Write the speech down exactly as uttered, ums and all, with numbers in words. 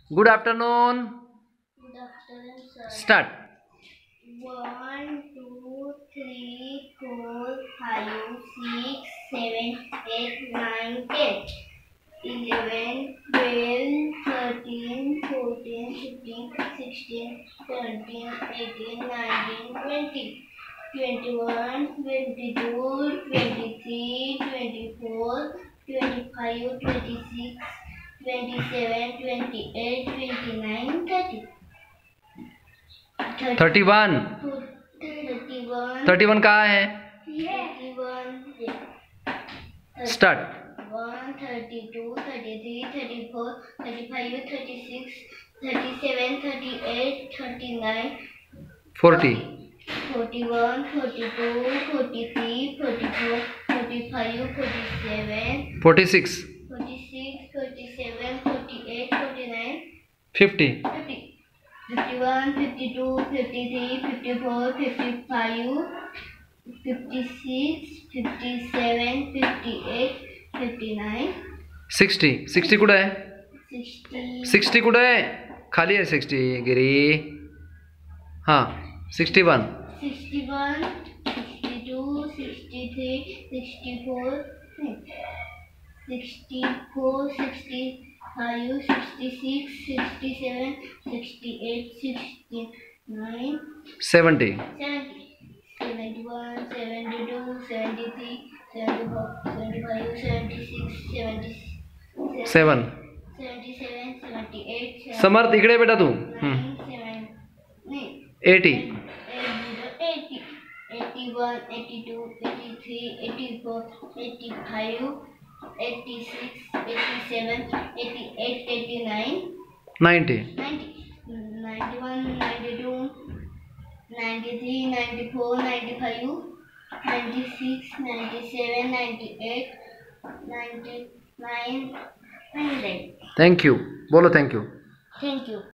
Good afternoon. Good afternoon, sir. Start. One, two, three, four, five, six, seven, eight, nine, ten, eleven, twelve, thirteen, fourteen, fifteen, sixteen, seventeen, eighteen, nineteen, twenty, twenty-one, twenty-two, twenty-three, twenty-four, twenty-five, twenty-six, twenty-seven, twenty-eight, twenty-nine, thirty. Thirty-one. Thirty-one. Thirty-one कहाँ है? Thirty-one. Start. One, thirty-two, thirty-three, thirty-four, thirty-five, thirty-six, thirty-seven, thirty-eight, thirty-nine, Forty. forty-one, forty-two, forty-three, forty-four, forty-five, forty-seven, Forty-six. forty-six, forty-seven, forty-eight, forty-nine, Fifty. fifty. fifty-one, fifty-two, fifty-three, fifty-four, fifty-five, fifty-six, fifty-seven, fifty-eight, fifty-nine, Sixty. Sixty कुठं आहे? sixty, Sixty कुठं आहे? खाली आहे sixty. गिरी. हां. Sixty-one. sixty-one, sixty-two, sixty-three, sixty-four, sixty-four, sixty-five, sixty-six, sixty-seven, sixty-eight, sixty-nine, Seventy. seventy, seventy-one, seventy-two, seventy-three, seventy-four, seventy-five, seventy-six, seventy-seven, Seven. seventy-seven, seventy-eight, समर्थ इकडे बेटा तू. seventy-nine, Eighty. eighty, eighty-one, eighty-two, eighty-three, eighty-four, eighty-five, eighty-six, eighty-seven, eighty-eight, eighty-nine, Ninety. ninety, ninety-one, ninety-two, ninety-three, ninety-four, ninety-five, ninety-six, ninety-seven, ninety-eight, ninety-nine, one hundred. Thank you. बोलो thank you. Thank you.